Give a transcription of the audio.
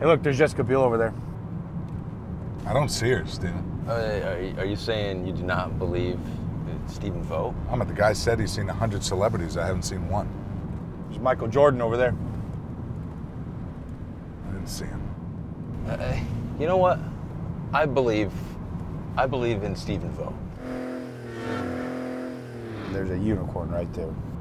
Hey, look, there's Jessica Biel over there. I don't see her, Steven. Are you saying you do not believe Stephen Vogt? The guy said he's seen 100 celebrities. I haven't seen one. There's Michael Jordan over there. I didn't see him. You know what? I believe in Stephen Vogt. There's a unicorn right there.